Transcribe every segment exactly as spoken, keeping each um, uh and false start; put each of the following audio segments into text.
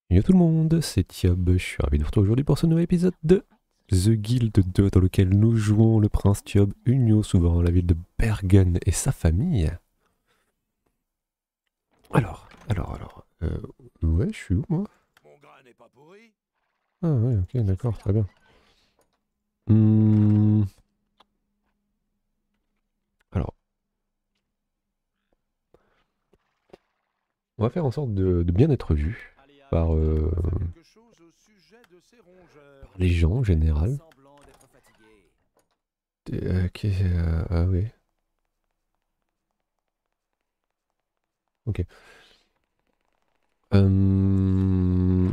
Yo tout le monde, c'est Thiob, je suis ravi de vous retrouver aujourd'hui pour ce nouvel épisode de The Guild deux dans lequel nous jouons le prince Thiob, union souverain la ville de Bergen et sa famille. Alors, alors, alors, euh, ouais, je suis où moi? Mon grain n'est pas pourri. Ah ouais, ok, d'accord, très bien. Hmm, alors, on va faire en sorte de, de bien être vu Aléa par, Vendin euh, doit faire quelque chose au sujet de ces par rongeurs. les gens en Ne faites pas général. semblant d'être fatigué. Euh, ok, euh, ah oui, ok. Euh,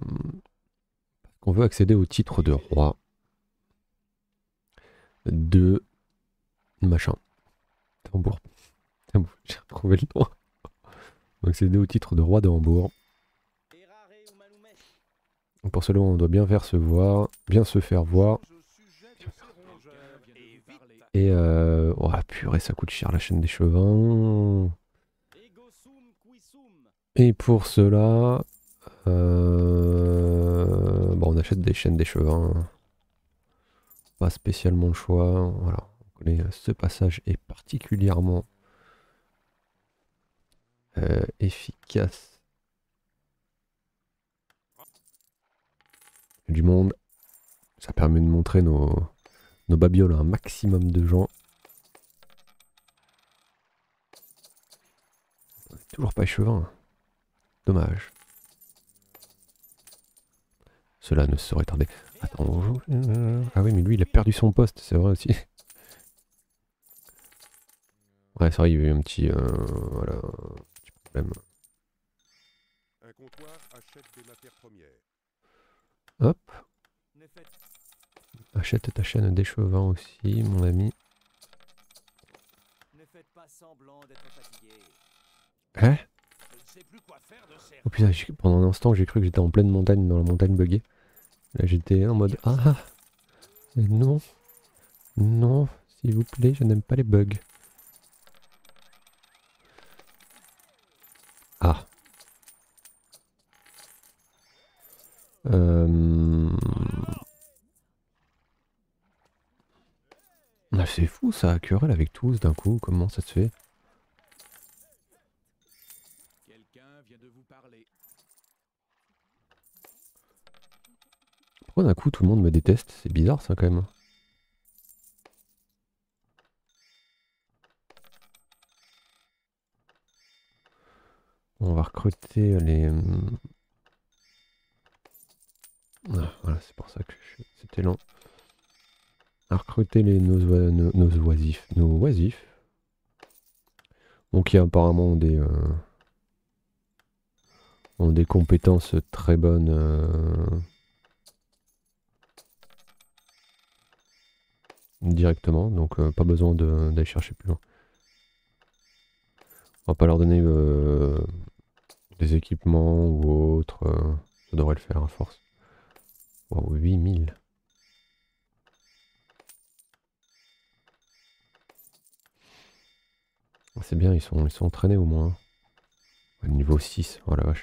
on veut accéder au titre de roi de machin. Tambour. Ah bon, j'ai retrouvé le nom. Donc c'est au titre de roi de Hambourg. Errare ou Manoumesh. Donc pour cela, on doit bien faire se voir, bien se faire Quelque voir. chose au sujet de ces rongeurs. Et vite. Et euh... oh purée, ça coûte cher la chaîne des chevins. Ego sum qui sum. Et pour cela, euh... bon, on achète des chaînes des chevins. Pas spécialement le choix. Voilà, on connaît ce passage est particulièrement euh, efficace. Du monde, ça permet de montrer nos, nos babioles à un maximum de gens. Toujours pas échevin. Dommage. Cela ne saurait tarder. Attends, bonjour. Ah oui, mais lui, il a perdu son poste, c'est vrai aussi. Ouais, c'est vrai, il y a eu un petit, euh, voilà, un petit problème. Un comptoir achète des matières premières. Hop, Ne faites, achète ta chaîne d'échevin aussi, mon ami. ne faites pas semblant d'être fatigué. Hein? Je ne sais plus quoi faire de ces Oh putain, j'ai- pendant un instant, j'ai cru que j'étais en pleine montagne, dans la montagne buggée. Là, j'étais en mode, ah, ah, non, non, s'il vous plaît, je n'aime pas les bugs. Ah. Euh... Ah, c'est fou ça, querelle avec tous d'un coup, comment ça se fait? Quelqu'un vient de vous parler. Pourquoi d'un coup tout le monde me déteste? C'est bizarre ça quand même. On va recruter les... Ah, voilà, c'est pour ça que je- c'était lent. À recruter les, nos, oi- nos, nos oisifs. Nos oisifs. Donc qui apparemment ont des, euh, ont des compétences très bonnes. euh, directement. Donc euh, pas besoin de- d'aller chercher plus loin. On va pas leur donner euh, des équipements ou autre. euh, ça devrait le faire à force. Wow, huit mille. C'est bien, ils sont, ils sont entraînés au moins. Ouais, niveau six, oh la vache.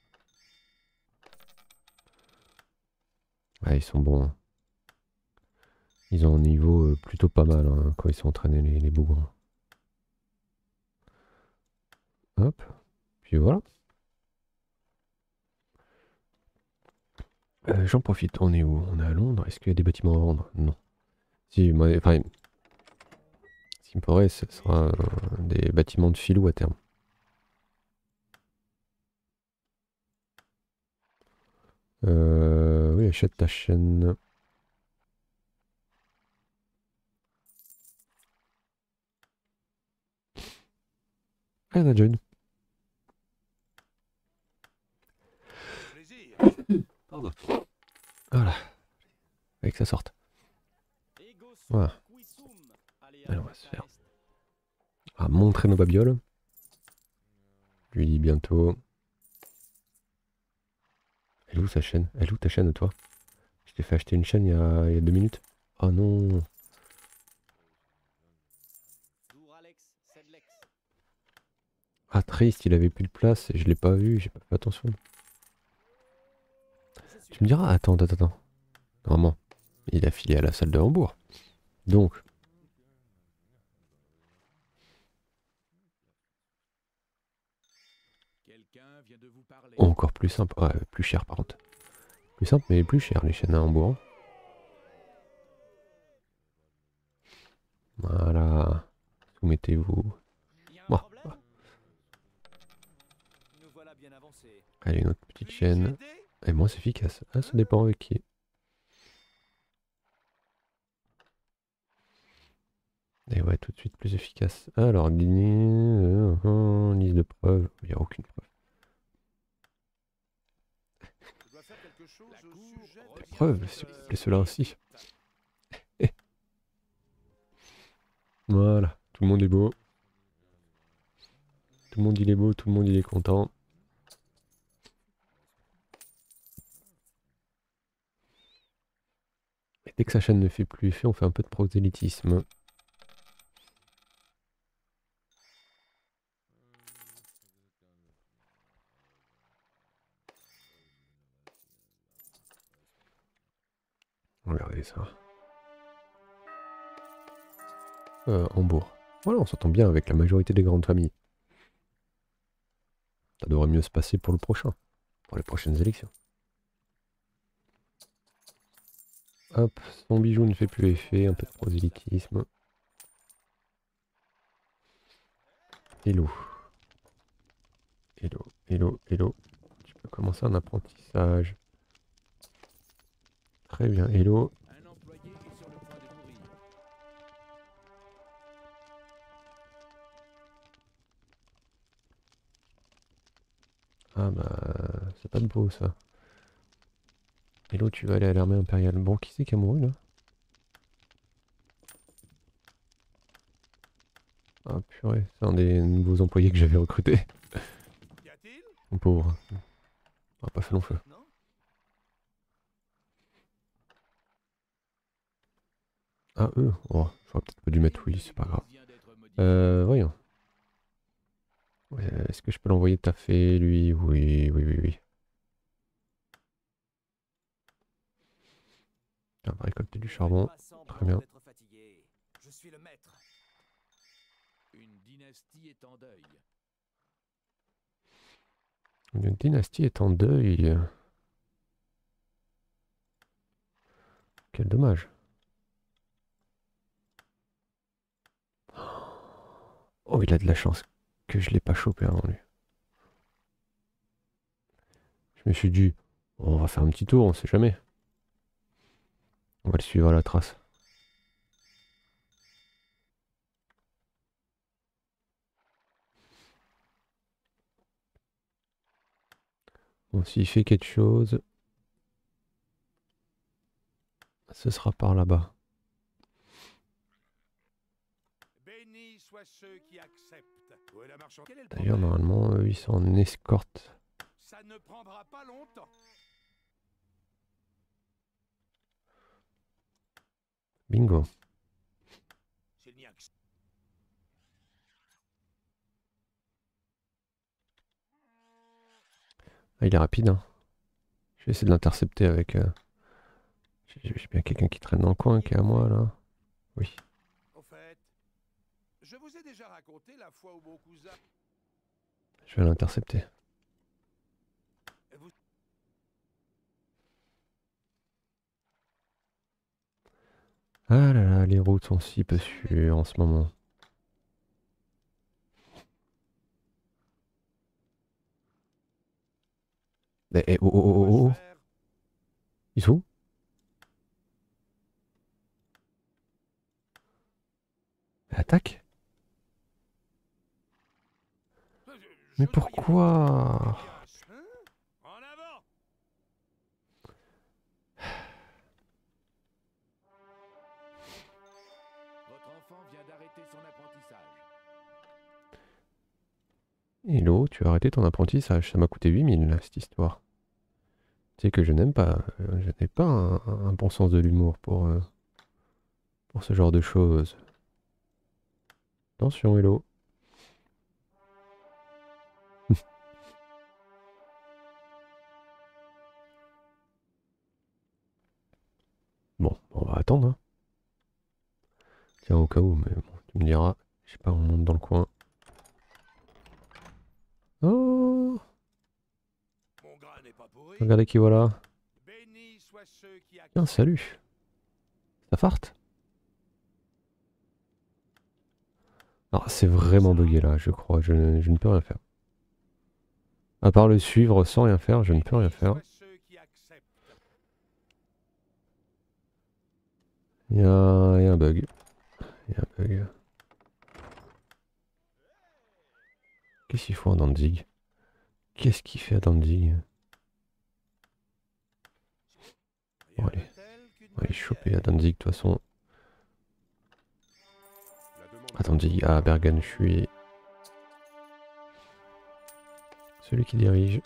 Ouais, ils sont bons, hein. Ils ont un niveau euh, plutôt pas mal hein, quand ils sont entraînés, les, les bougres. Hop, puis voilà. Euh, J'en profite, on est où? On est à Londres, est-ce qu'il y a des bâtiments à vendre? Non. Si, moi, enfin, ce qu'il me faudrait, ce sera euh, des bâtiments de filou à terme. Euh, oui, achète ta chaîne. Ah, il y en a déjà une. Plaisir. Pardon. Voilà, avec que ça sorte. Ego sum Voilà, qui sum. Aléa allez, on va se Venta faire. est. On va montrer nos babioles. Je lui dis bientôt. Elle est où sa chaîne? Elle est où ta chaîne, toi? Je t'ai fait acheter une chaîne il y a, il y a deux minutes. Oh non. Douralex Sedlex. Ah, triste, il avait plus de place et je l'ai pas vu, j'ai pas fait attention. Tu me diras, attends, attends, attends. Normalement, il a filé à la salle de Hambourg. Donc, Quelqu'un vient de vous parler. encore plus simple. Ouais, plus cher par contre. Plus simple, mais plus cher les chaînes à Hambourg. Voilà. Soumettez-vous. Y a un Moi. problème? Nous voilà bien avancés. Allez, une autre petite Puis-je chaîne. aider? Et moins c'est efficace. Ah, ça dépend avec qui. Et ouais, tout de suite plus efficace. Alors, Guinée, euh, euh, liste de preuves. Il n'y a aucune preuve. Je dois faire quelque chose La au cour sujet revient des Preuve, de- si vous euh, appelez cela ainsi. Voilà, tout le monde est beau. Tout le monde il est beau, tout le monde il est content. Et dès que sa chaîne ne fait plus effet, on fait un peu de prosélytisme. Regardez ça. Euh, Hambourg. Voilà, on s'entend bien avec la majorité des grandes familles. Ça devrait mieux se passer pour le prochain. Pour les prochaines élections. Hop, son bijou ne fait plus effet, un peu de prosélytisme. Hello. Hello, hello, hello. Tu peux commencer un apprentissage. Très bien, hello. Un employé est sur le point de mourir. Ah bah, c'est pas de beau ça. Hello, tu vas aller à l'armée impériale. Bon, qui c'est qui a mouru là? Ah purée, c'est un des nouveaux employés que j'avais recruté. Y a-t-il? Mon pauvre. On a pas fait long feu. Non? Ah eux, oh, j'aurais peut-être pas dû mettre oui, c'est pas grave. Vient d'être modifié. Euh, voyons. Ouais, est-ce que je peux l'envoyer taffer, lui? Oui, oui, oui, oui. On va récolter du charbon. Très bien. Je suis le maître. Une dynastie est en deuil. Une dynastie est en deuil. Quel dommage. Oh, il a de la chance que je l'ai pas chopé avant lui. Je me suis dit, on va faire un petit tour, on sait jamais. On va le suivre à la trace. Bon, s'il fait quelque chose, ce sera par là-bas. Bénis soient ceux qui acceptent. Où est la marchande? Quel est le D'ailleurs, problème? normalement, eux, ils sont en escorte. Ça ne prendra pas longtemps. Bingo. S'il n'y a que ça. Ah, il est rapide, hein. Je vais essayer de l'intercepter avec... euh, J'ai j'ai bien quelqu'un qui traîne dans le coin, qui est à moi, là. Oui. Au fait, je vous ai déjà raconté la fois où mon cousin... Je vais l'intercepter. Vous... Ah là là, les routes sont si peu sûres en ce moment. Eh, eh, oh, oh, oh, oh, oh. Dois-je faire? Ils sont où? Attaque? Je- Mais je dois y pourquoi? aller. Eh bien, hein? En avant! Votre enfant vient d'arrêter son apprentissage. Hello, tu as arrêté ton apprentissage, ça m'a coûté huit mille là, cette histoire. Tu sais que je n'aime pas, euh, je n'ai pas un, un bon sens de l'humour pour, euh, pour ce genre de choses. Attention, Hello. Bon, on va attendre. Hein. Tiens, au cas où, mais bon, tu me diras. Je sais pas, on monte dans le coin. Oh! Mon grain n'est pas pourri. Regardez qui voilà. Bénis soient ceux qui Tiens, acceptent. salut. Ça farte? Alors, c'est vraiment bugué là, je crois. Je, ne- je ne peux rien faire. À part le suivre sans rien faire, je ne peux rien Bénis faire. soient ceux qui acceptent. Il y a, il y a un bug. Il y a un bug. Qu'est-ce qu'il faut en Danzig? Qu'est-ce qu'il fait à Danzig? Bon, Rien allez. de tel qu'une On va aller bonne choper bière. à Danzig de toute façon. La demande À Danzig, à Bergen, je suis celui qui dirige.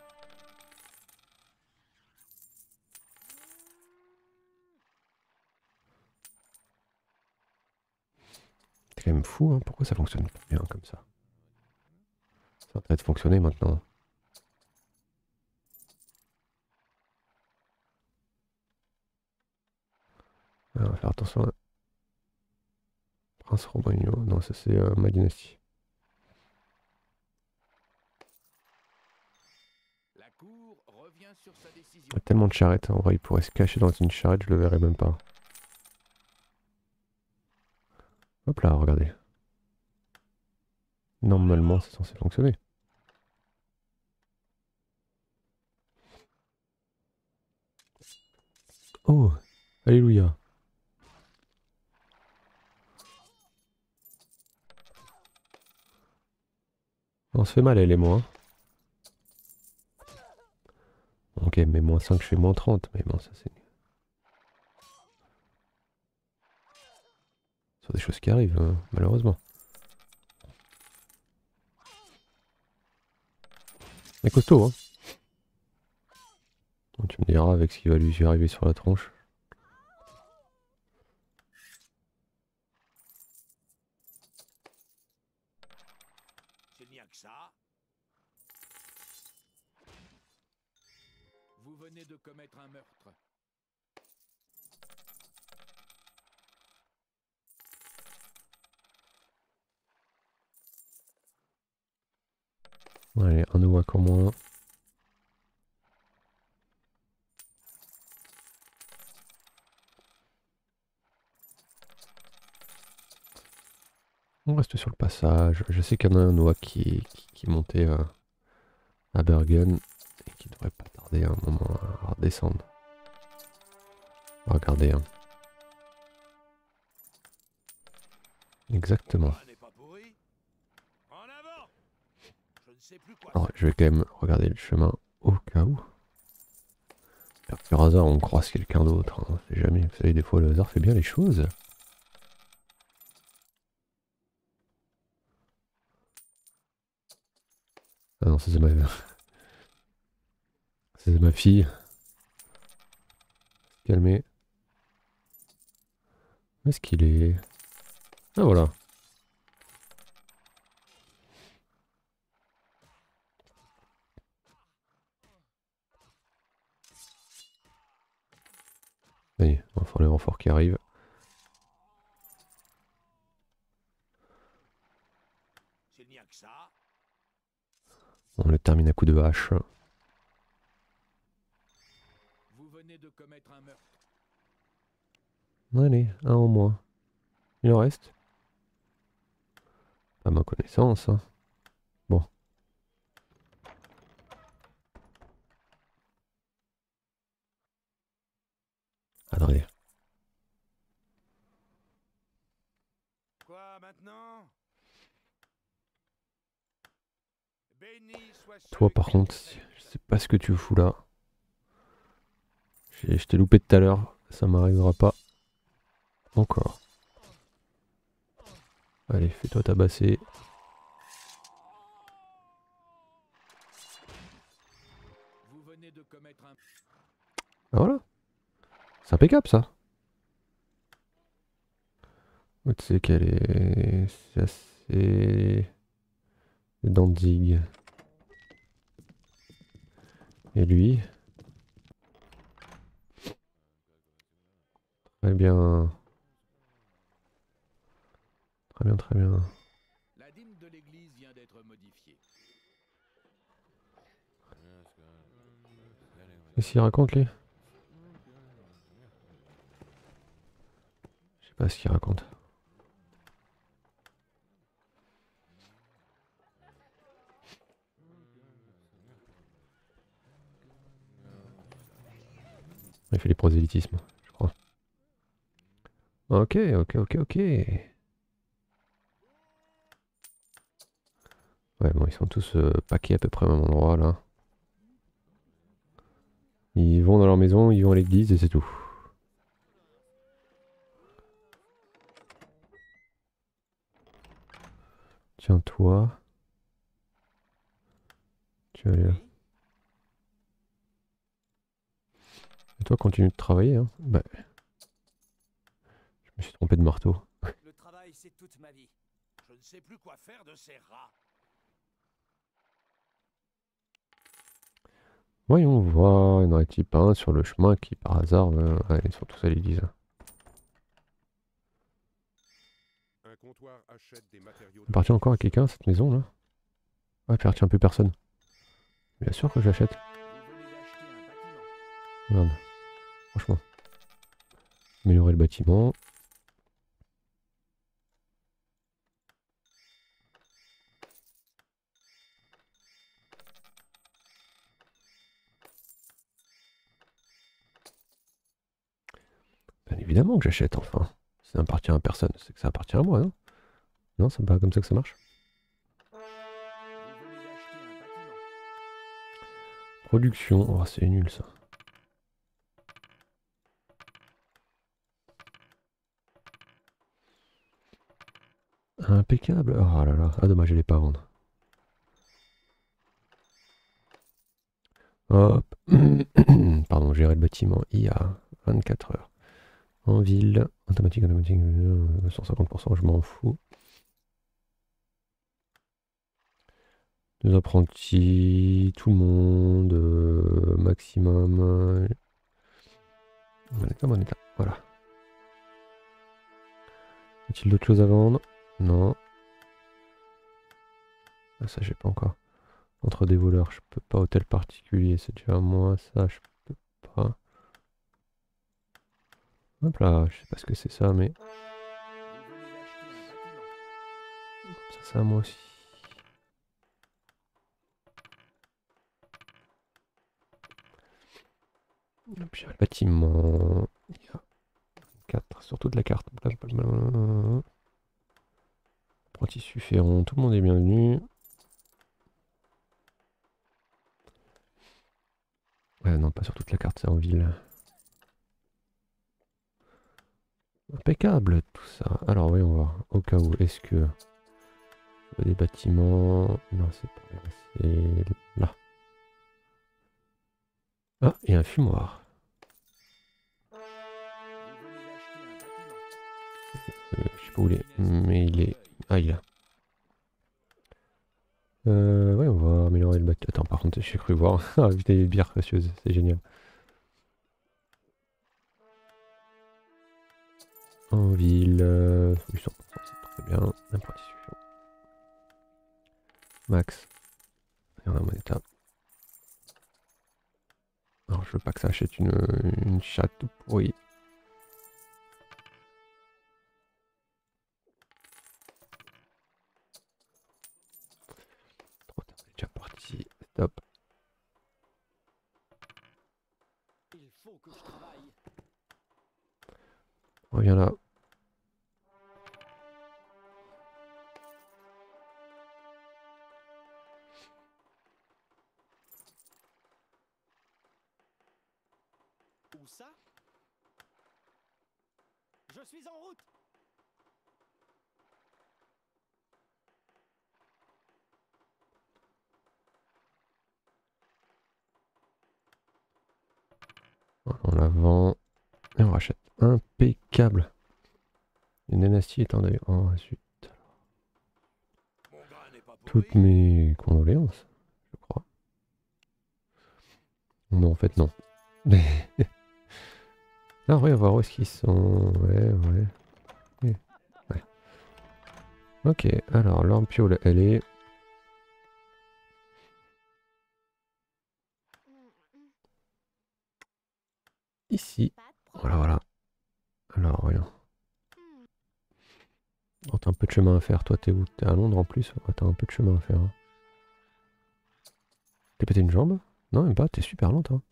C'est quand même fou, hein. Pourquoi ça fonctionne pas bien comme ça? Ça va peut-être fonctionner maintenant. Ah, on va faire attention à Prince Romagno. Non, ça c'est euh, ma dynastie. La cour revient sur sa décision. Il y a tellement de charrettes. En vrai, il pourrait se cacher dans une charrette, je le verrais même pas. Hop là, regardez. Normalement, c'est censé fonctionner. Oh, alléluia. On se fait mal, elle et moi. Ok, mais moins cinq, je fais moins trente. Mais bon, ça c'est... Ce sont des choses qui arrivent, hein, malheureusement. Mais costaud, hein. Donc, tu me diras avec ce qui va lui arriver sur la tronche. S'il n'y a que ça. Vous venez de commettre un meurtre. Allez, un Nowak en moins. On reste sur le passage. Je sais qu'il y en a un Nowak qui, qui, qui montait euh, à Bergen et qui devrait pas tarder un moment à redescendre. Regardez. Hein. Exactement. Mon grain n'est pas pourri. En avant. Je ne sais plus quoi Alors, faire. je vais quand même regarder le chemin au cas où. Par hasard, on croise quelqu'un d'autre. Hein. On sait jamais. Vous savez, des fois, le hasard fait bien les choses. Ah non, ça c'est ma... c'est ma fille. Calmer. Où est-ce qu'il est? Ah voilà. Allez, on va faire les renforts qui arrivent. S'il n'y a que ça. On le termine à coup de hache. Vous venez de commettre un meurtre. Allez, un en moins. Il en reste? Pas à ma connaissance. Hein. Bon. Attendez. Quoi maintenant? Bénis soient ceux Toi, par qui contre, acceptent. je sais pas ce que tu fous là. J'ai- Je t'ai loupé tout à l'heure. Ça m'arrivera pas. Encore. Allez, fais-toi tabasser. Vous venez de commettre un... Ah voilà. C'est impeccable ça. Oh, tu sais qu'elle est... C'est assez... Danzig. Et lui. Très bien. Très bien, très bien. La dîme de l'église vient d'être modifiée. Qu'est-ce qu'il raconte lui? Je sais pas ce qu'il raconte. Il fait les prosélytismes, je crois. Ok, ok, ok, ok. Ouais, bon, ils sont tous euh, paqués à peu près au même endroit là. Ils vont dans leur maison, ils vont à l'église et c'est tout. Tiens, toi. Tu vas aller là. Et toi, continue de travailler, hein. Bah, je me suis trompé de marteau. Le travail, c'est toute ma vie. Je ne sais plus quoi faire de ces rats. Voyons voir, il n'y en aurait-il pas un sur le chemin qui, par hasard, euh, ouais, ils sont tous à l'église. Un comptoir achète des matériaux. Elle appartient encore à quelqu'un, cette maison là? Ouais, elle appartient à plus personne. Bien sûr que j'achète. Vous venez d'acheter un bâtiment. Regarde, franchement. Améliorer le bâtiment. Bien évidemment que j'achète, enfin. Si ça appartient à personne, c'est que ça appartient à moi, non? Non, c'est pas comme ça que ça marche. Vous venez d'acheter un bâtiment. Production, oh c'est nul ça. Impeccable. Oh là là, ah dommage, je l'ai pas à vendre. Hop. Pardon, gérer le bâtiment I A vingt-quatre heures. En ville, automatique, automatique, euh, cent cinquante pour cent, je m'en fous. Deux apprentis, tout le monde, euh, maximum. Euh, bon état, bon état, voilà. Y a-t-il d'autres choses à vendre? Non. Ah, ça, j'ai pas encore. Entre des voleurs, je peux pas. Hôtel particulier, c'est déjà moi. Ça, je peux pas. Hop là, je sais pas ce que c'est ça, mais Vous venez d'acheter un bâtiment. ça, c'est à moi aussi. Hop, j'ai le bâtiment. Il y a quatre sur toute la carte. Apprenti sufférent, tout le monde est bienvenu. Ouais, non, pas sur toute la carte, c'est en ville. Impeccable tout ça. Alors, voyons voir. Au cas où, est-ce que. Je vois des bâtiments. Non, c'est pas là. C'est là. Ah, il y a un fumoir. Vous venez d'acheter un bâtiment. Euh, je sais pas où il est, mais il est. Ah, il est là. Euh, ouais, on va améliorer le bâtiment. Attends, par contre, j'ai cru voir. Ah, putain, il y a des bières précieuses, c'est génial. En ville, euh, cent pour cent, c'est très bien. Apprenti suffisant. Max. Et on a mon état. Alors, je veux pas que ça achète une, une chatte tout pourrie. Trop tard, c'est déjà parti. Stop. Il faut que je travaille. Reviens là. Où ça? Je suis en route. On la vend. Et on rachète. Impeccable. Une dynastie est en deuil. Oh, zut. Mon grain n'est pas Toutes pourri. mes condoléances, je crois. Non, en fait, non. Ah oui, à voir où est-ce qu'ils sont. Ouais, ouais. Ouais. Ouais. Ok, alors l'ampoule, elle est... ici. Voilà, voilà. Alors, voyons. Oh, t'as un peu de chemin à faire. Toi, t'es où? T'es à Londres en plus? Ouais, t'as un peu de chemin à faire. Hein. T'es pété une jambe? Non, même pas. T'es super lente. Hein.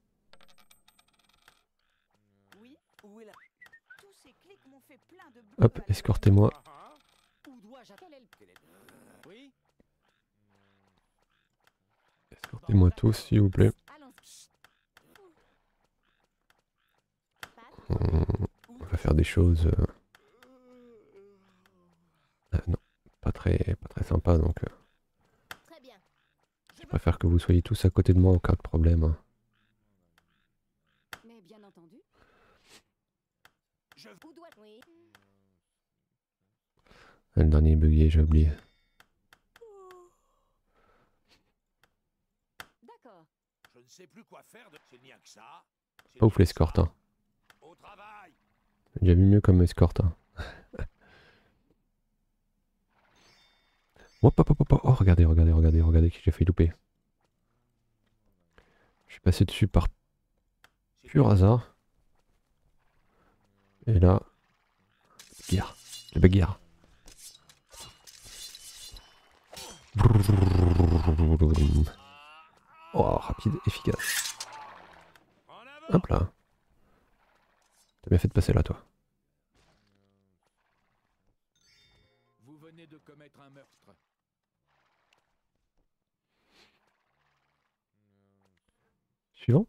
Oui, où est la... Tous ces clics m'ont fait plein de bleus Hop, à la escortez-moi. Ah, ah. Où dois-je... Quel est le... Quel est le- Oui. Escortez-moi tous, s'il vous plaît. Allons. On, on va faire des choses... euh, ah, non, pas très, pas très sympa, donc... euh, Très bien. je préfère que vous soyez tous à côté de moi en cas de problème. Hein. Mais bien entendu. Je Où dois... Oui. Ah, le dernier bugué, j'ai oublié. D'accord. Je ne sais plus quoi faire de... C'est bien que ça. C'est Pas ouf bien que l'escorte. ça. Hein. Au travail. J'ai déjà vu mieux comme escorte. Hein. Hop, hop, hop, hop, oh, regardez, regardez, regardez, regardez qui j'ai fait louper. Je suis passé dessus par C'est pur bien. hasard. Et là, bagarre. La bagarre. Oh, rapide, efficace. En avant. Hop là. T'as bien fait de passer là, toi. Vous venez de commettre un meurtre. Suivant.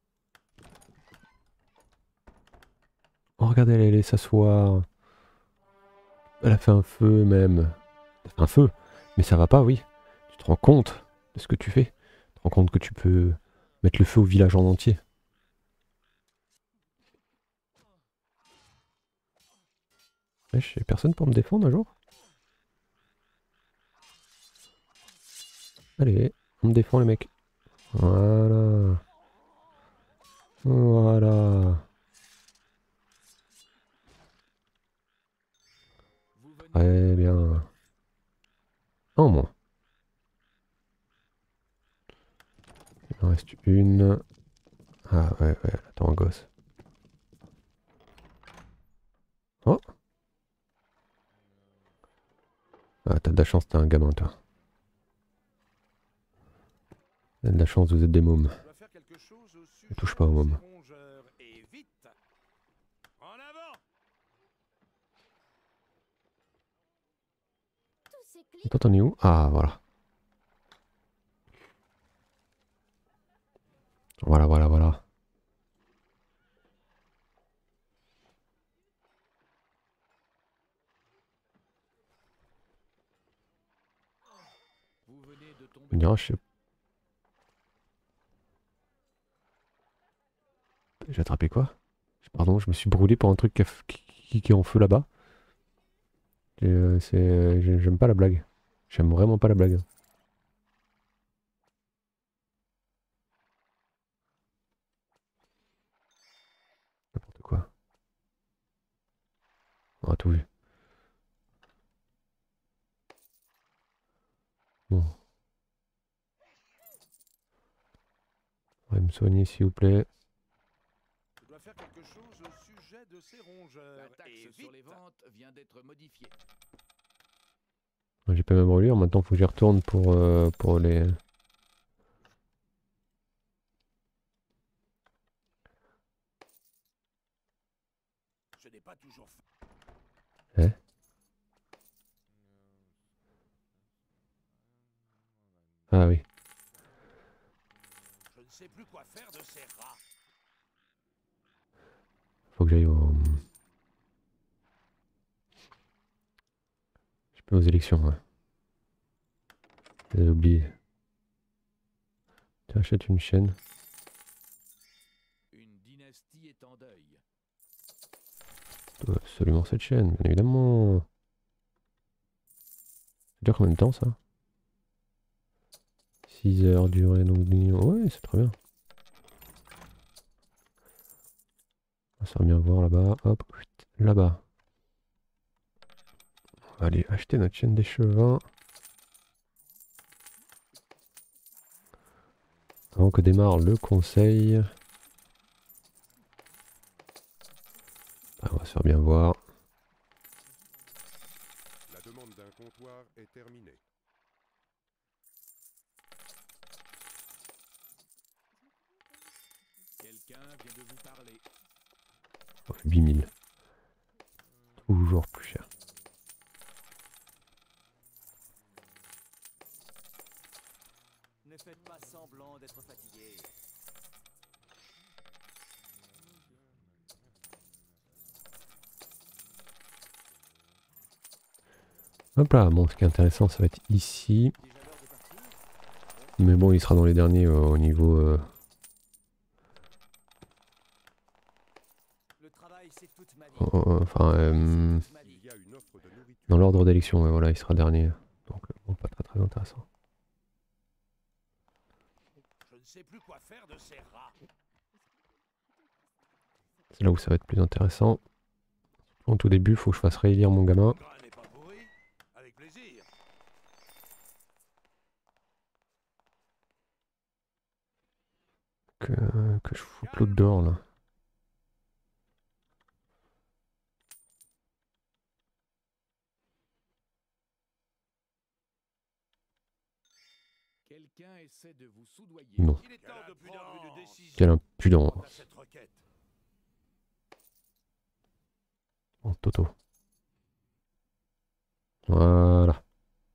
Oh, regardez, elle est allée s'asseoir. Elle a fait un feu, même. Elle a fait un feu. Mais ça va pas, oui. Tu te rends compte de ce que tu fais. Tu te rends compte que tu peux mettre le feu au village en entier. Wesh, y'a personne pour me défendre un jour? Allez, on me défend les mecs. Voilà. Voilà. Vous venez de Très commettre un bien. meurtre. En moins. Il en reste une. Ah ouais, ouais, attends, un gosse. Oh! Ah, t'as de la chance, t'es un gamin, toi. T'as de la chance, vous êtes des mômes. Je dois faire quelque chose au sujet Ne touche pas aux de mômes. ces rongeurs. Et vite. En avant. Tous ces clics... Attends, t'en es où? Ah, voilà. Voilà, voilà, voilà. Vous venez de On tomber. dira, je sais. J'ai attrapé quoi? Pardon, je me suis brûlé pour un truc qui, a f- qui- qui- qui est en feu là-bas. Et, euh, c'est, euh, j'ai- j'aime pas la blague. J'aime vraiment pas la blague. N'importe quoi. On a tout vu. Bon. On va me soigner s'il vous plaît. Je dois faire quelque chose au sujet de ces rongeurs. La Et taxe vite. sur les ventes vient d'être modifiée. J'ai pas ma brûlure, maintenant faut que j'y retourne pour, euh, pour les... Je n'ai pas toujours fait. Eh? Ah oui. Je ne sais plus quoi faire de ces rats. Faut que j'aille au... Je peux aux élections, ouais. J'ai oublié. Tu achètes une chaîne. Une dynastie est en deuil. Tu dois absolument cette chaîne, bien évidemment. Ça dure combien de temps ça? six heures durée donc ouais, c'est très bien. Ça va bien voir là-bas. Hop, là-bas. On va aller acheter notre chaîne d'échevin. Avant que démarre le conseil. Ah, on va se faire bien voir. La demande d'un comptoir est terminée. Quelqu'un vient de vous parler. Oh, huit mille. Toujours plus cher. Ne faites pas semblant d'être fatigué. Hop là, bon, ce qui est intéressant, ça va être ici. Déjà l'heure de partir? Mais bon, il sera dans les derniers euh, au niveau... euh, Le travail, c'est toute ma vie. oh, oh, enfin, euh, Toute ma vie. Il y a une offre de nourriture. dans l'ordre d'élection, ouais, voilà, il sera dernier. Donc, euh, bon, pas très très intéressant. Je ne sais plus quoi faire de ces rats. C'est là où ça va être plus intéressant. En tout début, il faut que je fasse réélire mon gamin. Le grain n'est pas pourri. Avec plaisir. Que, que je foute l'autre dehors, là. Quelqu'un essaie de vous soudoyer. Non. Il est temps de prendre une décision. Quelle impudence. quant à cette requête. En toto. Voilà.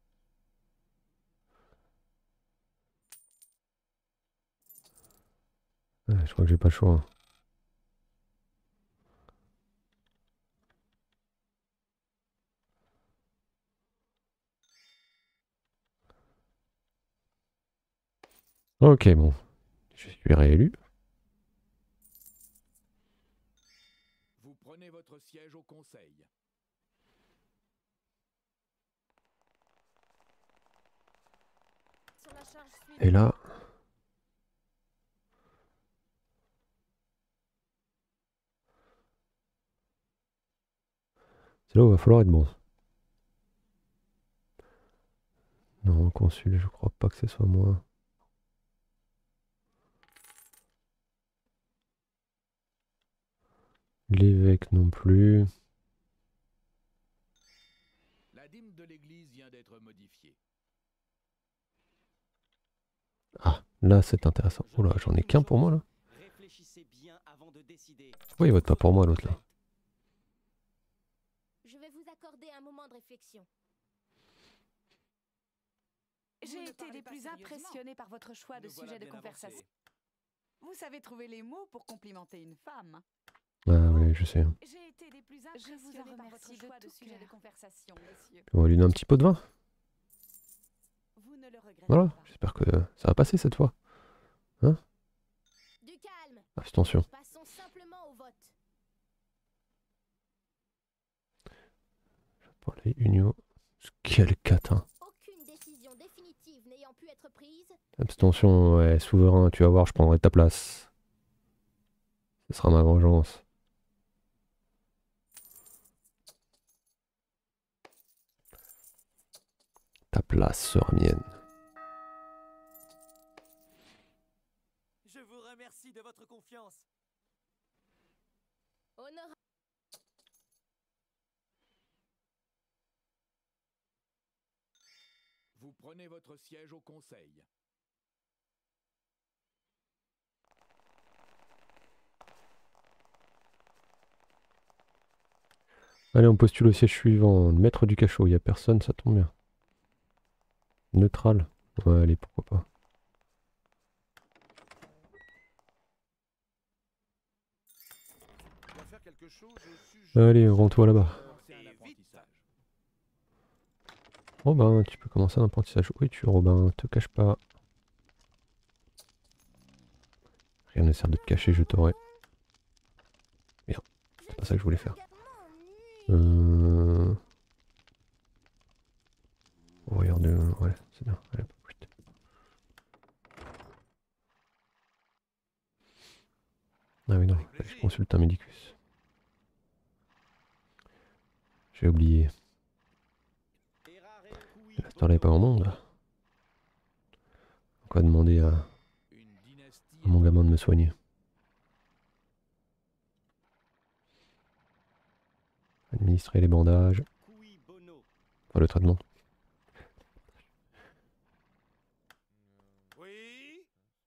Ouais, je crois que j'ai pas le choix. Hein. Ok, bon. Je suis réélu. Vous prenez votre siège au conseil. Sur la charge suivante. Et là... C'est là où il va falloir être bon. Non, consul, je crois pas que ce soit moi. L'évêque non plus. La dîme de l'église vient d'être modifiée. Ah, là c'est intéressant. Oh là, j'en ai qu'un pour moi là. Réfléchissez bien avant de décider. Pourquoi il vote pas pour moi l'autre là? Je vais vous accorder un moment de réflexion. J'ai Vous ne été parlez des pas plus sérieusement. impressionnée par votre choix de Nous voilà sujet de bien conversation. avancés. Vous savez trouver les mots pour complimenter une femme. Ah oui, je sais. J'ai été des plus Je vous en impressionnée par remercie votre de choix de tout sujet de cœur. conversation, monsieur. On va lui donner un petit pot de vin. Vous ne le regrettez Voilà, pas. j'espère que ça va passer cette fois. Du calme. Abstention. Passons simplement au vote. Pour les Unio. Quel catin. Aucune décision définitive n'ayant pu être prise, Abstention, ouais, souverain, tu vas voir, je prendrai ta place. Ce sera ma vengeance. Ta place sera mienne. Je vous remercie de votre confiance. honora. Vous prenez votre siège au conseil. Allez, on postule au siège suivant. Le maître du cachot, il n'y a personne, ça tombe bien. Neutral. Ouais, allez, pourquoi pas. Tu dois faire quelque chose au sujet. Allez, rends-toi là-bas. Commencez un Et vite. apprentissage. Robin, tu peux commencer un apprentissage. Oui, tu, Robin, te cache pas. Rien ne sert de te cacher, je t'aurai. Merde, c'est pas ça que je voulais faire. Euh... Warrior de... Ouais, c'est bien. Allez, vite. Ah oui, non, je consulte un Medicus. J'ai oublié. À cette heure-là, il n'y a pas grand monde. On va demander à, Une dynastie à mon gamin de me soigner. Administrer les bandages. Cui bono. Enfin, le traitement. Oui.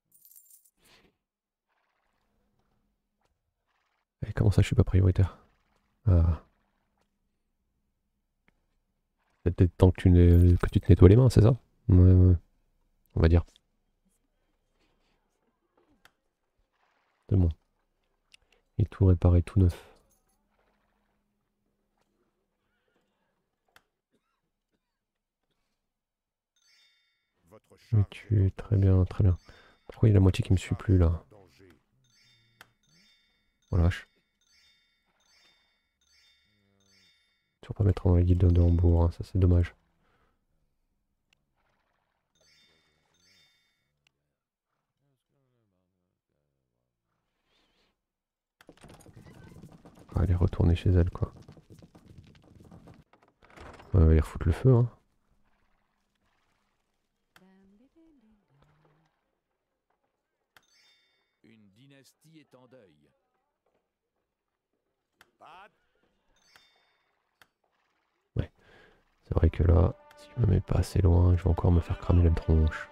Et comment ça, je suis pas prioritaire? Ah. C'est peut-être temps que tu, ne- que tu te nettoies les mains, c'est ça? Ouais, ouais. On va dire. C'est bon. Et tout réparé, tout neuf. Votre Oui, charge tu est es très bien, très bien. Pourquoi il y a la moitié qui me suit plus là? en danger. Oh la vache. Toujours pas mettre dans la guilde de Hambourg, hein, ça c'est dommage. On va aller retourner chez elle quoi. On va aller refoutre le feu hein. Une dynastie est en deuil. Pas de- C'est vrai que là, si je me mets pas assez loin, je vais encore me faire cramer la tronche.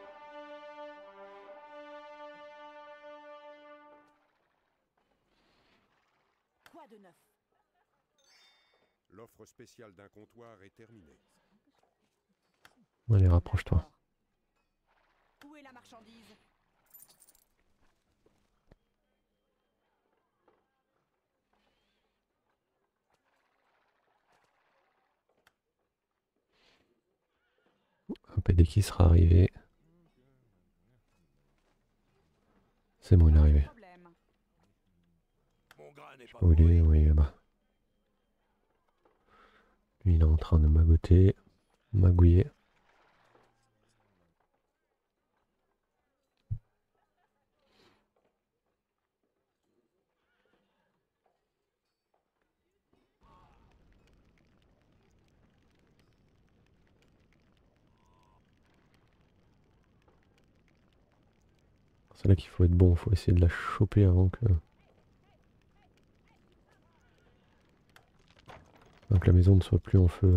Quoi de neuf? L'offre spéciale d'un comptoir est terminée. Allez, rapproche-toi. D'accord. Où est la marchandise? Un P D qui sera arrivé. C'est bon, il est arrivé. Problème. Mon grain n'est pas Où il est? pourri. Oui, là-bas. Lui, il est en train de magoter, magouiller. C'est là qu'il faut être bon, il faut essayer de la choper avant que... avant que la maison ne soit plus en feu.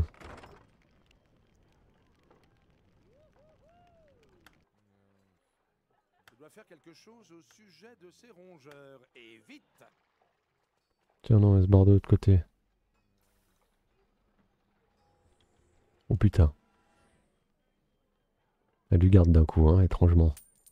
Je dois faire quelque chose au sujet de ces rongeurs. Et vite. Tiens non, elle se barre de l'autre côté. Oh putain. Elle lui garde d'un coup, hein, étrangement.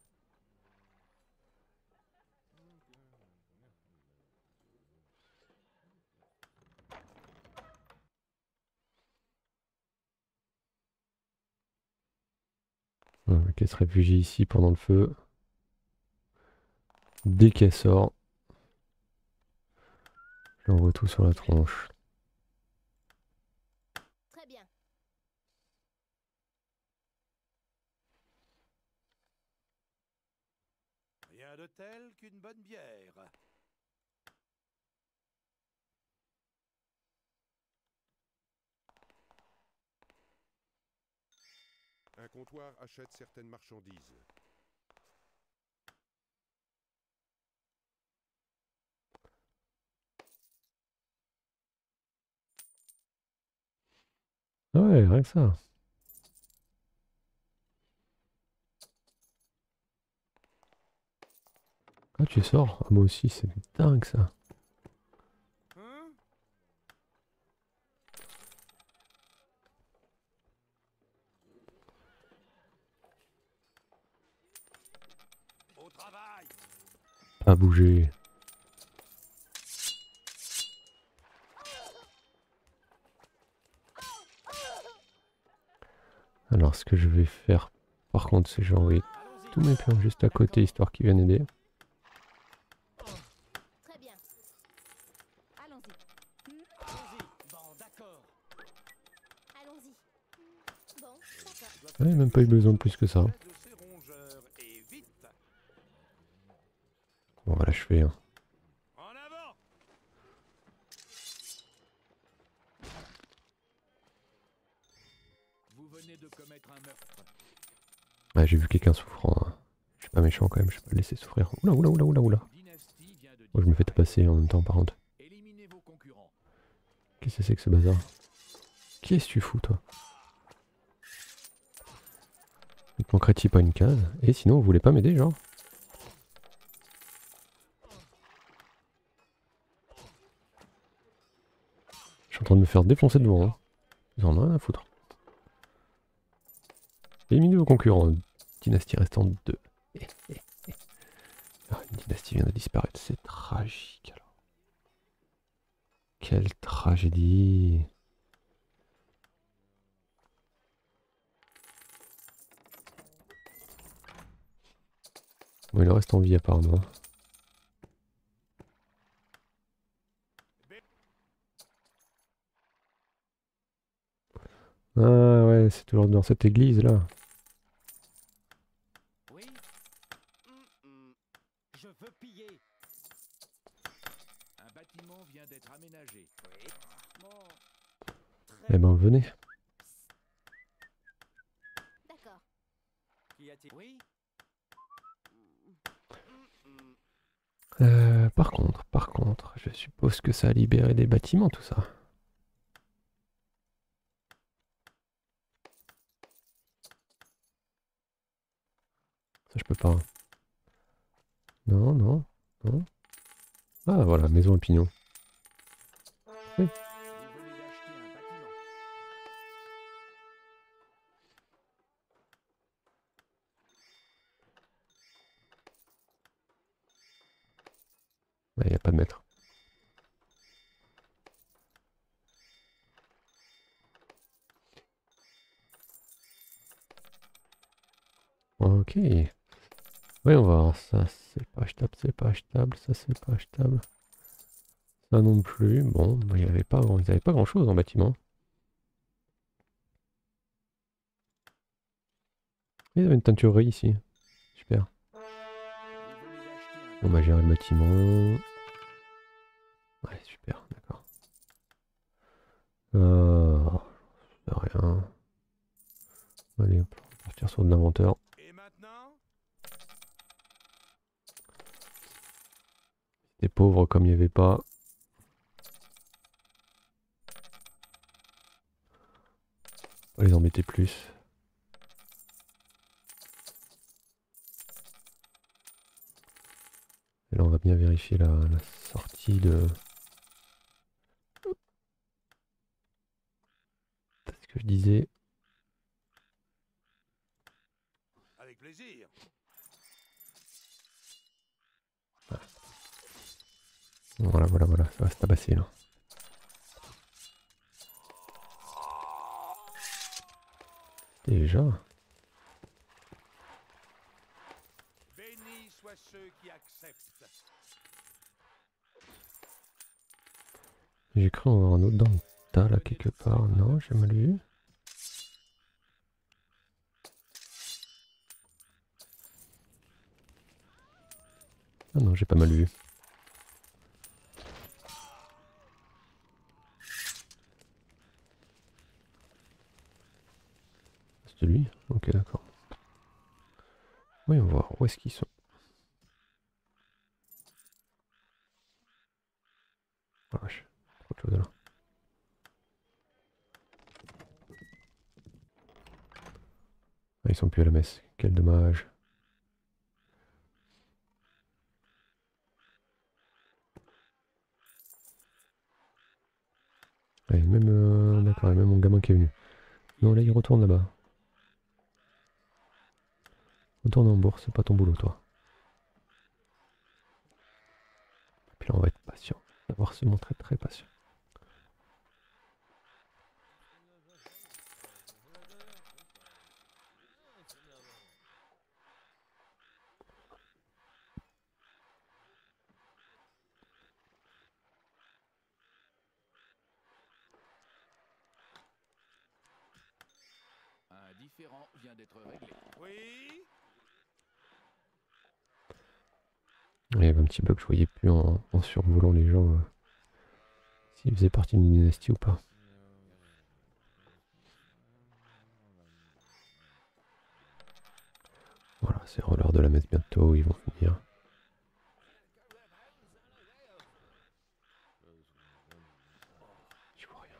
Ouais, qu'elle se réfugie ici pendant le feu. Dès qu'elle sort, je l'envoie tout sur la tronche. Très bien. Rien de tel qu'une bonne bière. Un comptoir achète certaines marchandises. Ah ouais, rien que ça. Ah, tu sors? Ah, moi aussi, c'est dingue ça. Hein? Au travail. Pas bouger. Alors, ce que je vais faire, par contre, c'est que je vais envoyer tous mes pions juste à côté, histoire qu'ils viennent aider. Très bien. Allons-y. Allons-y. Bon, d'accord. Allons-y. Bon, d'accord. Ouais, même pas eu besoin de plus que ça. Au sujet de ces rongeurs. Et vite. Bon, on va l'achever. Hein. En avant. Ah, j'ai vu quelqu'un souffrant. Hein. Je suis pas méchant quand même, je vais pas le laisser souffrir. Oula, oula, oula, oula, oula. Une dynastie vient de Moi, je me fais tabasser en même temps, par contre. éliminer vos concurrents. Qu'est-ce que c'est que ce bazar? Qu'est-ce que tu fous, toi? Il te manquerait-il pas une case? Et sinon, vous voulez pas m'aider, genre? Je suis en train de me faire défoncer devant. Hein. Ils en ont rien à foutre. Éliminez vos concurrents. Dynastie restante deux. Ah, une dynastie vient de disparaître. C'est tragique, alors. Quelle tragédie. Bon, il en reste en vie, apparemment. Ah ouais, c'est toujours dans cette église là. Oui. Mm, mm. Je veux piller. Un bâtiment vient d'être aménagé. Oui. Bon. Eh ben venez. D'accord. Qu'y a-t-il? Oui. Euh, par contre, par contre, je suppose que ça a libéré des bâtiments tout ça. Ça je peux pas. Non, non, non. Ah voilà, maison à pignon. Oui. Vous venez d'acheter un bâtiment. Il n'y a pas de maître. Ok. Oui, on va voir. Ça, c'est pas achetable, c'est pas achetable, ça, c'est pas achetable. Ça non plus. Bon, bah, il y avait pas grand... ils n'avaient pas grand chose en bâtiment. Ils avaient une teinturerie ici. Super. Vous venez d'acheter un On va gérer le bâtiment. Ouais, super, d'accord. Euh, rien. Allez, hop, on va partir sur de l'inventeur. Et maintenant? Des pauvres comme il n'y avait pas. On va les embêter plus. Et là, on va bien vérifier la, la sortie de... C'est ce que je disais. Avec plaisir. Voilà, voilà, voilà, ça va se tabasser là. Déjà. Bénis soient ceux qui acceptent. J'ai cru en avoir un autre dans le tas là quelque part. Non, j'ai mal vu. Ah non, j'ai pas mal vu. C'est lui? Ok, d'accord. Oui, on va voir où est-ce qu'ils sont. Oh, vache, trop de choses là. Ah, ils sont plus à la messe. Quel dommage. Ouais, même, euh, d'accord, il y a même mon gamin qui est venu. Non, là, il retourne là-bas. Retourne en bourse, c'est pas ton boulot, toi. Et puis là, on va être patient. On va devoir se montrer très patient. Un différend vient d'être réglé. Oui? Il y avait un petit bug, je voyais plus en, en survolant les gens euh, s'ils faisaient partie d'une dynastie ou pas. Ces rollers de la messe bientôt, ils vont venir. Je vois rien.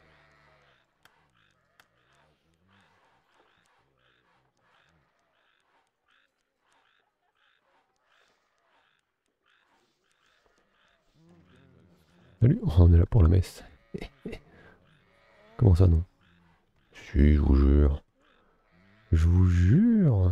Salut, oh, on est là pour la messe. Comment ça non? Si, je vous jure. Je vous jure.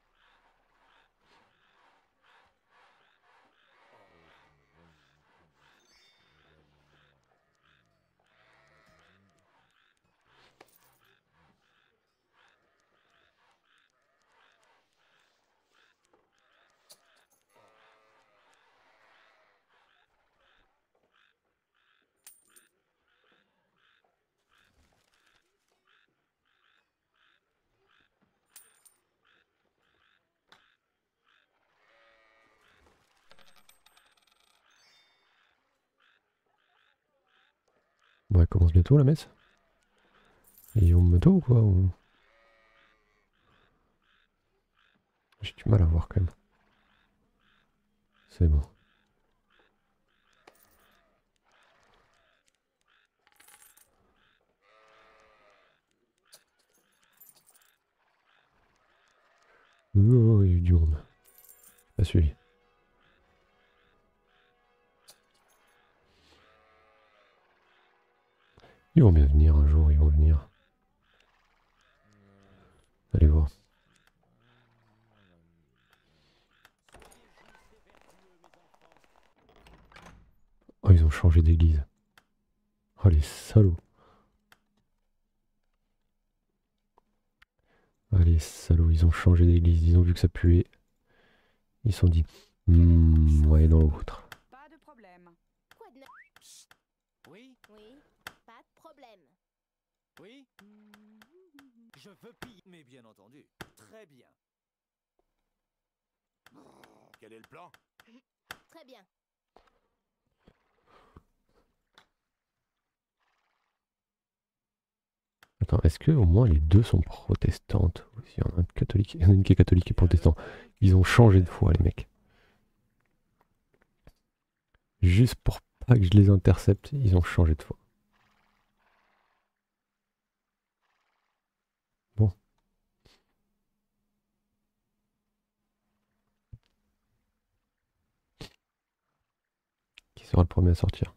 Bon, elle commence bientôt la messe. Ils vont bientôt ou quoi ou... J'ai du mal à voir quand même. C'est bon. Oh, il y a eu du monde. Pas suivi. Ils vont bien venir un jour, ils vont venir. Allez voir. Oh, ils ont changé d'église. Oh, les salauds. Ah, les salauds, ils ont changé d'église. Ils ont vu que ça puait. Ils se sont dit, hmm, on va aller dans l'autre. Pas de problème. Quoi de neuf? Oui, Oui, pas de problème. oui. Je veux piller. Mais bien entendu. Très bien. Quel est le plan? Très bien. Attends, est-ce que au moins les deux sont protestantes? Il y en a un catholique, il y en a une qui est catholique et protestant. Ils ont changé de foi, les mecs. Juste pour pas que je les intercepte, ils ont changé de foi. Bon. Qui sera le premier à sortir?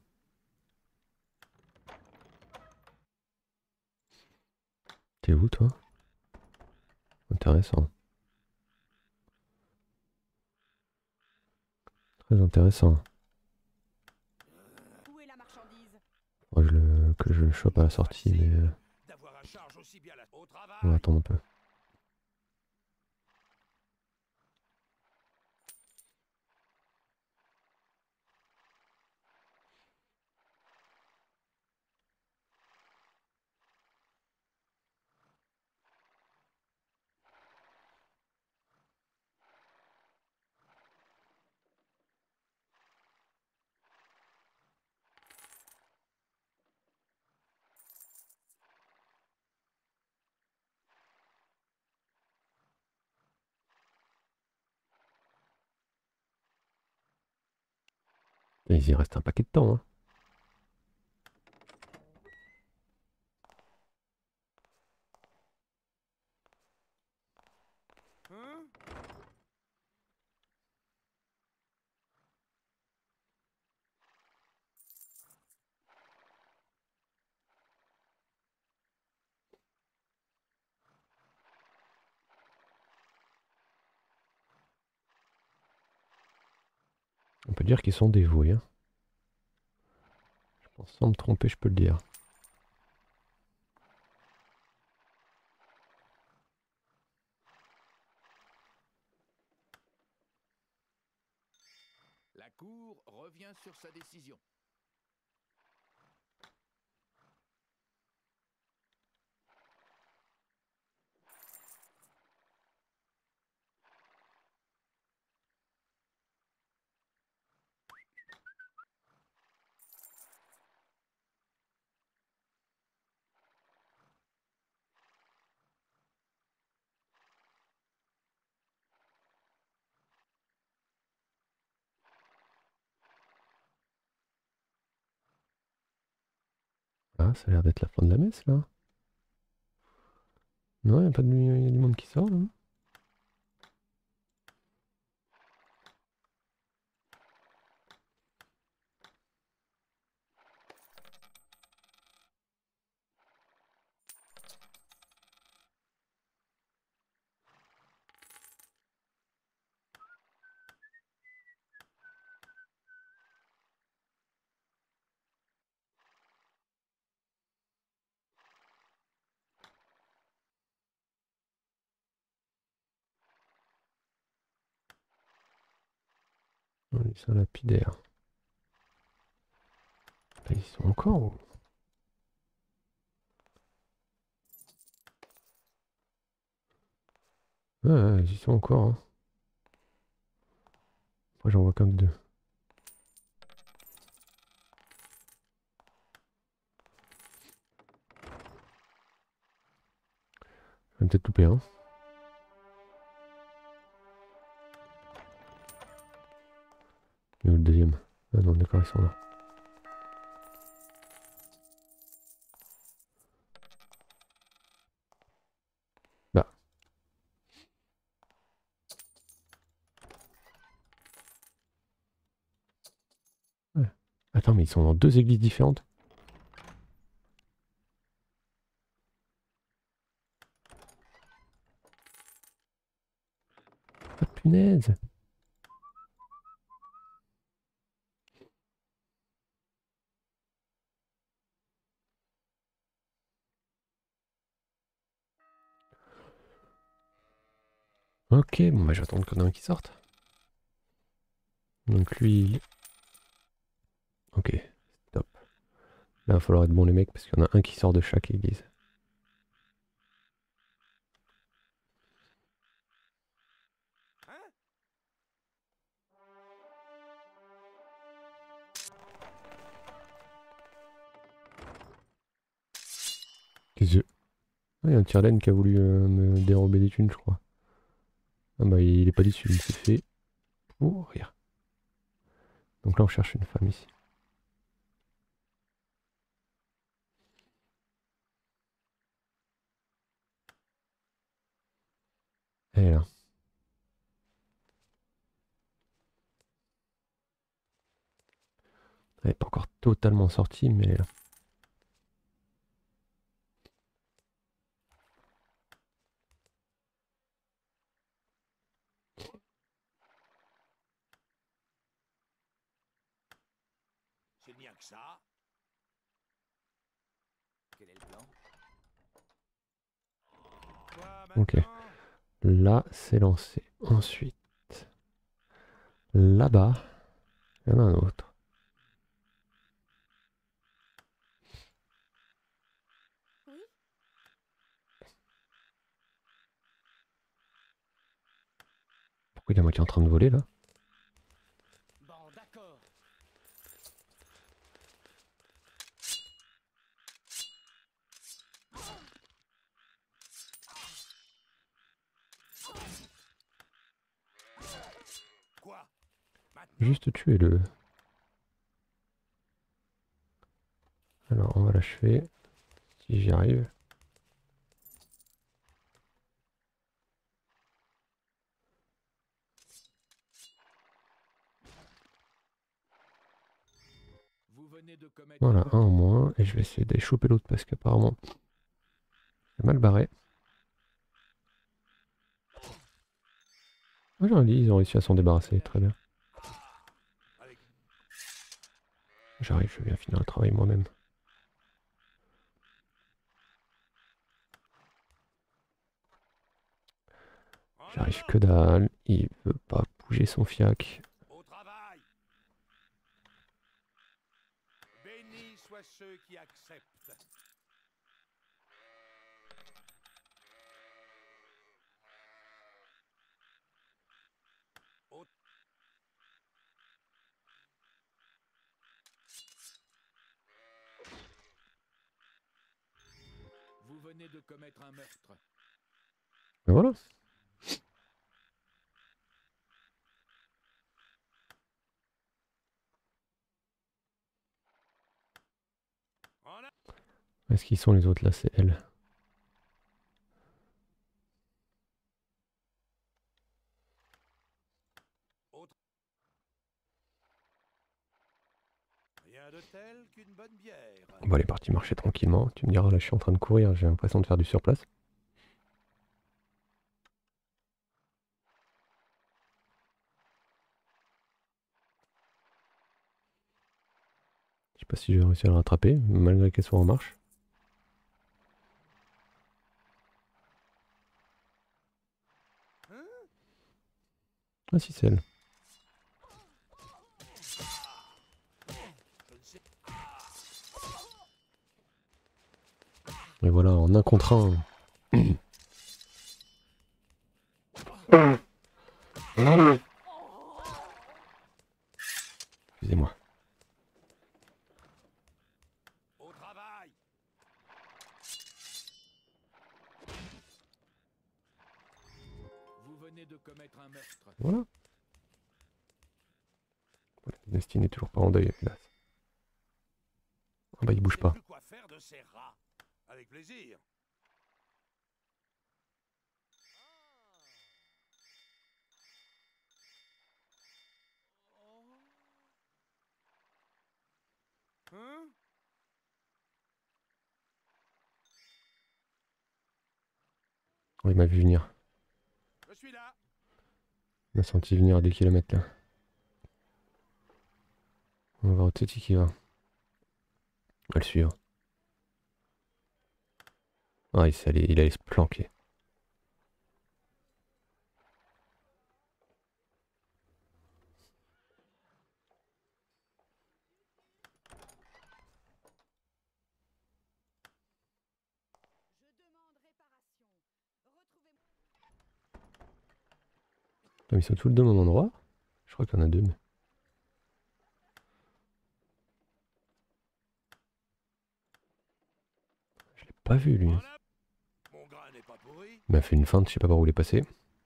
T'es où, toi? Intéressant. Très intéressant. Où est la marchandise? Moi, je le, que je le chope à la sortie, mais euh, D'avoir à charge aussi bien la... Au travail. on va attendre un peu. Et il y reste un paquet de temps, hein. Hein? On peut dire qu'ils sont dévoués, hein. Je pense sans me tromper, je peux le dire. La Cour revient sur sa décision. ça a l'air d'être la fin de la messe là. Non, il y a pas de y a du monde qui sort là. Oh, ils sont lapidaires. Là, ils sont encore ou- Ouais, ouais, ils y sont encore. Hein. Moi j'en vois qu'un de deux. Je vais peut-être louper un. Mais où le deuxième? Ah non, d'accord, ils sont là. Bah. Ouais. Attends, mais ils sont dans deux églises différentes. Ah punaise! Ok, bon bah j'attends qu'il y en ait un qui sorte. Donc lui... Ok, top. Là, il va falloir être bon les mecs parce qu'il y en a un qui sort de chaque église. Hein? Qu'est-ce que... Ah, il y a un tire-laine qui a voulu euh, me dérober des thunes, je crois. Ah bah il est pas déçu, il s'est fait pourrir. Donc là on cherche une femme ici. Elle est là. Elle n'est pas encore totalement sortie, mais elle est là. C'est bien que ça. Quel est le plan? Quoi Ok. maintenant? Là c'est lancé. Ensuite, là-bas, il y en a un autre. Oui. Pourquoi il est à moitié en train de voler là? Bon, d'accord. Quoi? Maintenant? Juste tuez-le. Alors on va l'achever. Si j'y arrive. Vous venez de commettre Voilà, un un en moins. Et je vais essayer d'aller choper l'autre parce qu'apparemment, c'est mal barré. Ah, j'en ai dit, ils ont réussi à s'en débarrasser. Très bien. Avec... J'arrive, je viens finir le travail moi-même. En J'arrive avant! que dalle. Il veut pas bouger son fiac. Au travail! Bénis soient ceux qui acceptent. Au... Vous venez de commettre un meurtre. Ben voilà. En a... Est-ce qu'ils sont les autres là? C'est elle. Rien de tel qu'une bonne bière. On va aller partir marcher tranquillement. Tu me diras, là je suis en train de courir, j'ai l'impression de faire du surplace. Je sais pas si je vais réussir à le rattraper, malgré qu'elle soit en marche. Ah si, c'est elle. Et voilà, en un contre un. Excusez-moi. Au travail. Vous venez de commettre un meurtre. Voilà. Voilà, Destiny n'est toujours pas en deuil, hélas. Ah bah il bouge pas. Plus quoi faire de ces rats. Avec plaisir. Hein? Oh, il m'a vu venir. Je suis là. Il m'a senti venir à deux kilomètres là. On va voir Teti qui va. On va le suivre. Ah, il, allait, il allait se planquer. Ils sont tous les deux au même endroit. Je crois qu'il y en a deux. Mais... je l'ai pas vu lui. Mon grain n'est pas pourri. Il m'a fait une feinte, je sais pas par où il est passé.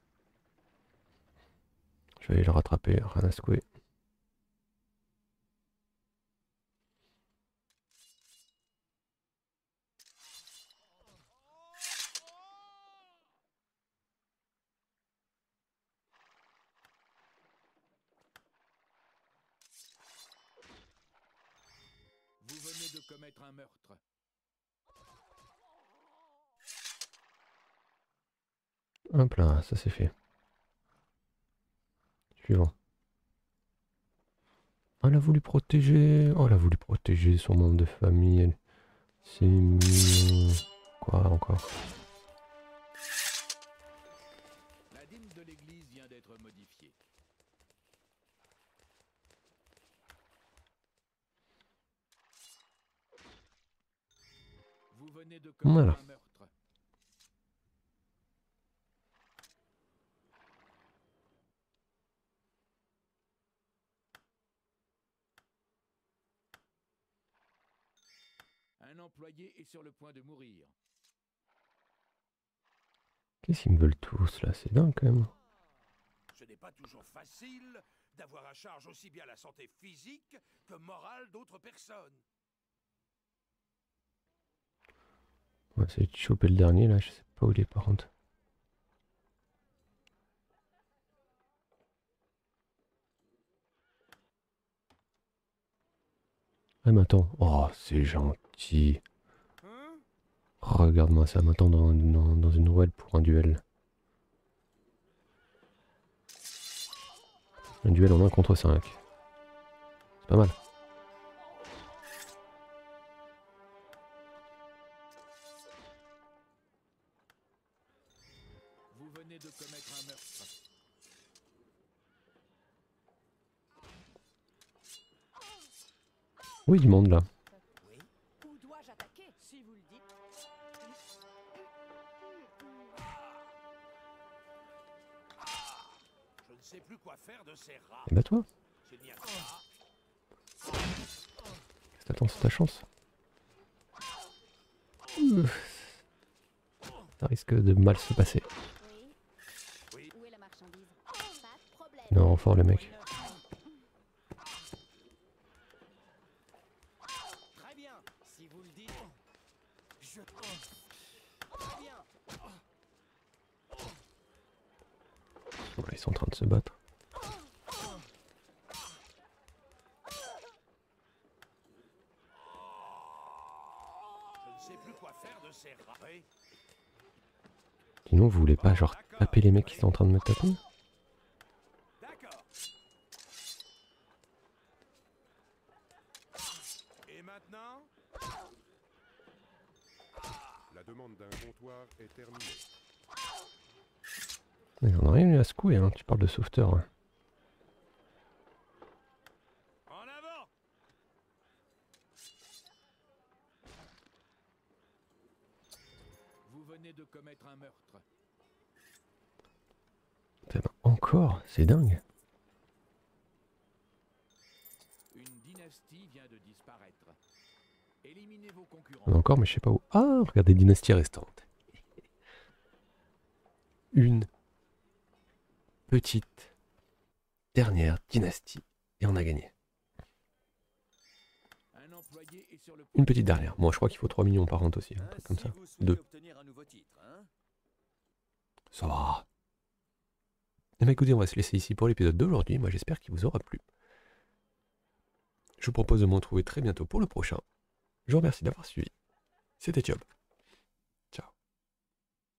Je vais aller le rattraper, rien à secouer. Vous venez de commettre un meurtre. Hop là, ça c'est fait. Suivant. Oh, elle a voulu protéger. Oh, elle a voulu protéger son membre de famille. Elle... c'est mignon. Quoi encore? La dîme de l'église vient d'être modifiée. Vous venez de commettre Voilà. un meurtre. Un employé est sur le point de mourir. Qu'est-ce qu'ils me veulent tous là? C'est dingue quand même. Ce n'est pas toujours facile d'avoir à charge aussi bien la santé physique que morale d'autres personnes. On va essayer de choper le dernier là, je sais pas où il est par contre. Ah mais attends, oh c'est gentil. Hein? Oh, regarde-moi ça, m'attend dans, dans, dans une rouelle pour un duel. Un duel en un contre cinq. C'est pas mal. Vous venez de commettre un meurtre. Oui, du monde là. Où dois-je attaquer, si vous le dites? Je ne sais plus quoi faire de ces rats. Et bah toi, S'il n'y a que ça. attends, c'est ta chance. Ouf. Ça risque de mal se passer. Oui. Oui. Où est la marchandise? Pas de problème. Il est en renfort le mec. Très bien, si vous le dites. Je... Très bien. Ouais, ils sont en train de se battre. Je ne sais plus quoi faire de ces rats. Oui. Sinon, vous voulez pas genre taper les mecs qui sont en train de me taper? D'accord. Et maintenant? La demande d'un comptoir est terminée. Mais on a rien eu à secouer, hein. Tu parles de sauveteur. Hein. En avant! Vous venez de commettre un meurtre. Putain, encore? C'est dingue. Une dynastie vient de disparaître. Éliminez vos concurrents. On a encore, mais je sais pas où. Ah, regardez, dynastie restante. Une petite dernière dynastie. Et on a gagné. Un employé est sur le point Une de petite dernière. Moi, je crois qu'il faut trois millions par an aussi. Un truc comme Ainsi, ça. vous souhaitez Deux. obtenir un nouveau titre, hein? Ça va. Et bien écoutez, on va se laisser ici pour l'épisode d'aujourd'hui. Moi, j'espère qu'il vous aura plu. Je vous propose de me retrouver très bientôt pour le prochain. Je vous remercie d'avoir suivi. C'était Job.